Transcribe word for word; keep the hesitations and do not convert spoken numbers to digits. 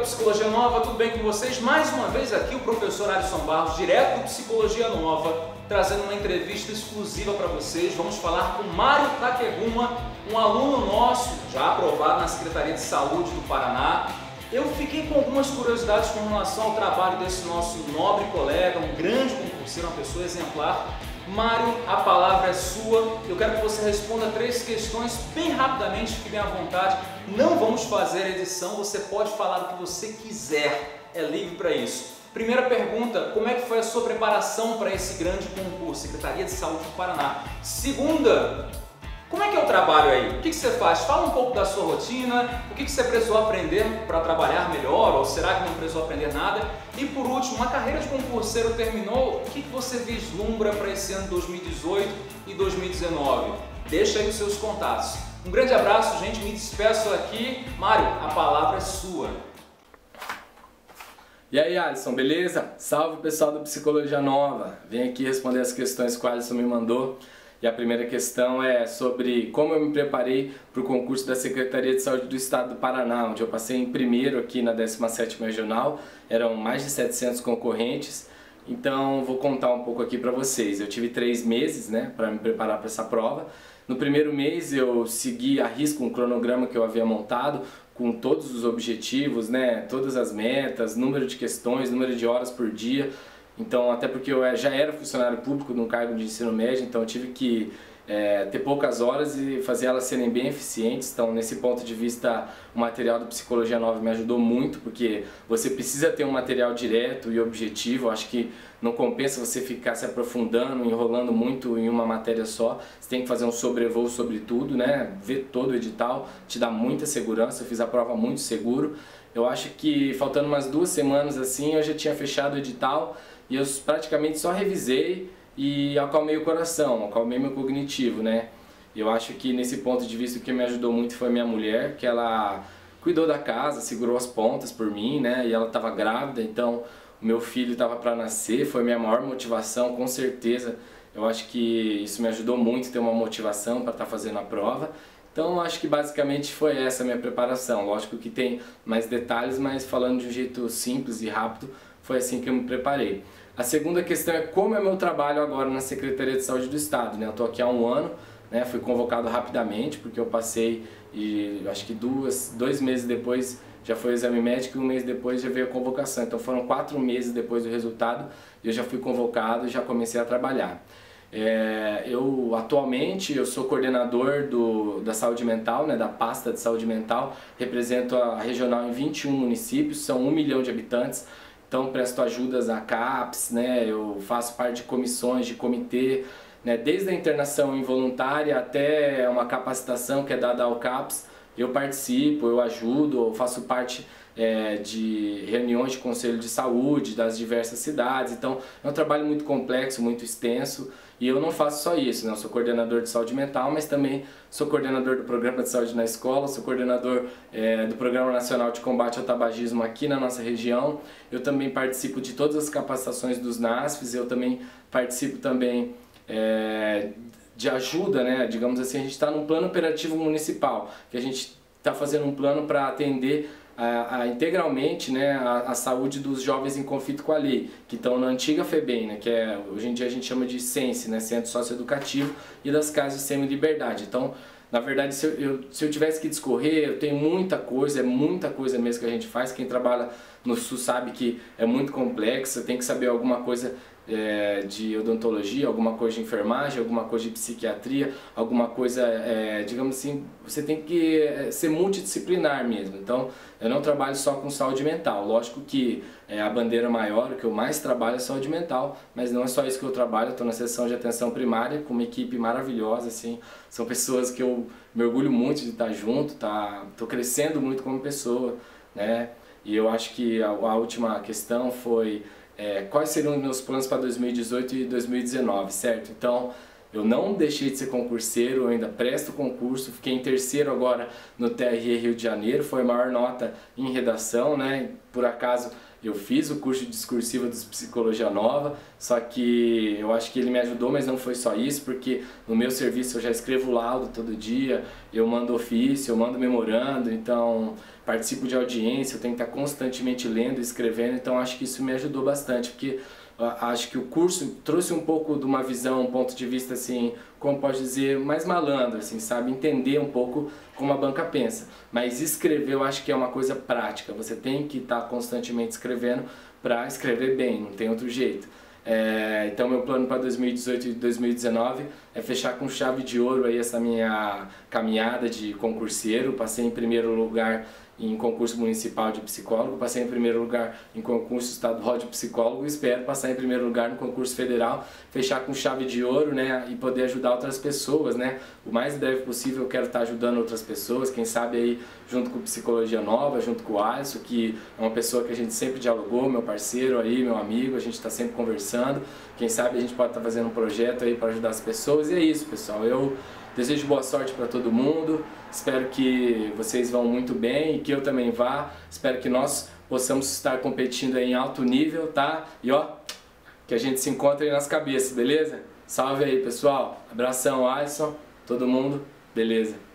Psicologia Nova, tudo bem com vocês? Mais uma vez aqui o professor Alisson Barros, direto do Psicologia Nova, trazendo uma entrevista exclusiva para vocês. Vamos falar com Mário Takeguma, um aluno nosso, já aprovado na Secretaria de Saúde do Paraná. Eu fiquei com algumas curiosidades com relação ao trabalho desse nosso nobre colega, um grande concurseiro, uma pessoa exemplar. Mário, a palavra é sua. Eu quero que você responda três questões bem rapidamente, fique bem à vontade. Não vamos fazer edição, você pode falar o que você quiser, é livre para isso. Primeira pergunta, como é que foi a sua preparação para esse grande concurso, Secretaria de Saúde do Paraná? Segunda, como é que é o trabalho aí? O que que você faz? Fala um pouco da sua rotina, o que que você precisou aprender para trabalhar melhor, ou será que não precisou aprender nada? E por último, uma carreira de concurseiro terminou, o que que você vislumbra para esse ano dois mil e dezoito e dois mil e dezenove? Deixa aí os seus contatos. Um grande abraço, gente, me despeço aqui. Mário, a palavra é sua. E aí, Alisson, beleza? Salve, pessoal do Psicologia Nova. Vim aqui responder as questões que o Alisson me mandou. E a primeira questão é sobre como eu me preparei para o concurso da Secretaria de Saúde do Estado do Paraná, onde eu passei em primeiro aqui na décima sétima Regional. Eram mais de setecentos concorrentes, então vou contar um pouco aqui para vocês. Eu tive três meses, né, para me preparar para essa prova. No primeiro mês eu segui a risco um cronograma que eu havia montado, com todos os objetivos, né, todas as metas, número de questões, número de horas por dia. Então, até porque eu já era funcionário público num cargo de ensino médio, então eu tive que é, ter poucas horas e fazer elas serem bem eficientes. Então, nesse ponto de vista, o material do Psicologia Nova me ajudou muito, porque você precisa ter um material direto e objetivo. Eu acho que não compensa você ficar se aprofundando, enrolando muito em uma matéria só. Você tem que fazer um sobrevoo sobre tudo, né? Ver todo o edital, te dá muita segurança. Eu fiz a prova muito seguro. Eu acho que faltando umas duas semanas assim, eu já tinha fechado o edital. E eu praticamente só revisei e acalmei o coração, acalmei meu cognitivo, né? Eu acho que nesse ponto de vista o que me ajudou muito foi minha mulher, que ela cuidou da casa, segurou as pontas por mim, né? E ela estava grávida, então o meu filho estava para nascer, foi minha maior motivação, com certeza. Eu acho que isso me ajudou muito, ter uma motivação para estar fazendo a prova. Então acho que basicamente foi essa a minha preparação. Lógico que tem mais detalhes, mas falando de um jeito simples e rápido, foi assim que eu me preparei. A segunda questão é como é meu trabalho agora na Secretaria de Saúde do Estado, né? Eu estou aqui há um ano, né? Fui convocado rapidamente, porque eu passei e acho que duas, dois meses depois já foi o exame médico e um mês depois já veio a convocação. Então foram quatro meses depois do resultado e eu já fui convocado e já comecei a trabalhar. É, eu atualmente eu sou coordenador do, da saúde mental, né, da pasta de saúde mental, represento a regional em vinte e um municípios, são um milhão de habitantes. Então presto ajudas à CAPES, né, eu faço parte de comissões, de comitê, né, desde a internação involuntária até uma capacitação que é dada ao CAPES, eu participo, eu ajudo, eu faço parte é, de reuniões de conselho de saúde das diversas cidades. Então é um trabalho muito complexo, muito extenso. E eu não faço só isso, né? Eu sou coordenador de saúde mental, mas também sou coordenador do Programa de Saúde na Escola, sou coordenador é, do Programa Nacional de Combate ao Tabagismo aqui na nossa região. Eu também participo de todas as capacitações dos NASFs, eu também participo também é, de ajuda, né? Digamos assim, a gente está num plano operativo municipal, que a gente está fazendo um plano para atender A, a, integralmente, né, a, a saúde dos jovens em conflito com a lei, que estão na antiga FEBEM, né, que é, hoje em dia a gente chama de SENSE, né, Centro Socioeducativo, e das casas de semi-liberdade. Então, na verdade, se eu, eu, se eu tivesse que discorrer, eu tenho muita coisa, é muita coisa mesmo que a gente faz. Quem trabalha no SUS sabe que é muito complexo, tem que saber alguma coisa é, de odontologia, alguma coisa de enfermagem, alguma coisa de psiquiatria, alguma coisa, é, digamos assim, você tem que ser multidisciplinar mesmo. Então, eu não trabalho só com saúde mental. Lógico que é a bandeira maior, o que eu mais trabalho é saúde mental, mas não é só isso que eu trabalho. Eu estou na seção de atenção primária com uma equipe maravilhosa, assim, são pessoas que eu me orgulho muito de estar junto, tá, estou crescendo muito como pessoa, né? E eu acho que a, a última questão foi é, quais seriam os meus planos para dois mil e dezoito e dois mil e dezenove, certo? Então, eu não deixei de ser concurseiro, eu ainda presto concurso, fiquei em terceiro agora no T R E Rio de Janeiro, foi a maior nota em redação, né? Por acaso Eu fiz o curso de discursiva dos Psicologia Nova, só que eu acho que ele me ajudou, mas não foi só isso, porque no meu serviço eu já escrevo laudo todo dia, eu mando ofício, eu mando memorando, então participo de audiência, eu tenho que estar constantemente lendo e escrevendo, então acho que isso me ajudou bastante, porque acho que o curso trouxe um pouco de uma visão, um ponto de vista assim, como pode dizer, mais malandro, assim, sabe? Entender um pouco como a banca pensa. Mas escrever eu acho que é uma coisa prática, você tem que estar constantemente escrevendo para escrever bem, não tem outro jeito. É, então meu plano para dois mil e dezoito e dois mil e dezenove é fechar com chave de ouro aí essa minha caminhada de concurseiro. Passei em primeiro lugar em concurso municipal de psicólogo, passei em primeiro lugar em concurso estadual de psicólogo, espero passar em primeiro lugar no concurso federal, fechar com chave de ouro, né, e poder ajudar outras pessoas, né, o mais breve possível. Eu quero estar ajudando outras pessoas, quem sabe aí junto com Psicologia Nova, junto com o Alisson, que é uma pessoa que a gente sempre dialogou, meu parceiro aí, meu amigo, a gente está sempre conversando, quem sabe a gente pode estar fazendo um projeto aí para ajudar as pessoas. E é isso, pessoal, eu desejo boa sorte para todo mundo, espero que vocês vão muito bem e que eu também vá, espero que nós possamos estar competindo aí em alto nível, tá? E ó, que a gente se encontre aí nas cabeças, beleza? Salve aí, pessoal, abração, Alisson, todo mundo, beleza?